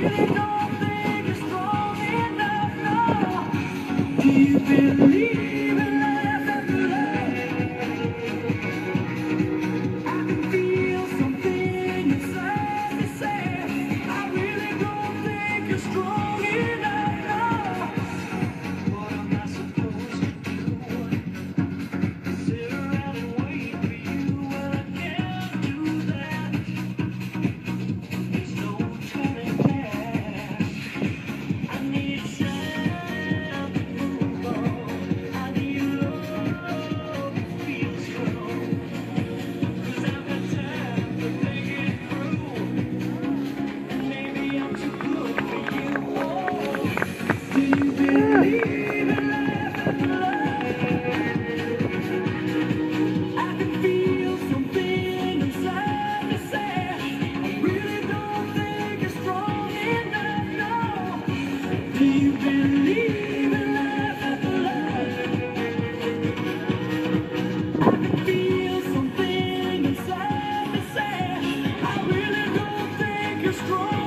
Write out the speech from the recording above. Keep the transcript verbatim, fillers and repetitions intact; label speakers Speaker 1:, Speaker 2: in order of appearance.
Speaker 1: really don't think you're strong enough, no. Do you believe in life after love? I can feel something inside me say, I really don't think you're strong enough, no. What am I supposed to do? Sit around and wait for you? Well, I can't do that. There's no turning back. I need time to move on. I need love to feel strong. 'Cause I've got time to make it through. And maybe I'm too good for you. Oh, do you believe in life after love? I can feel something inside me say, I really don't think you're strong enough, no. Do you believe in life after love? I can feel something inside me say, I really don't think you're strong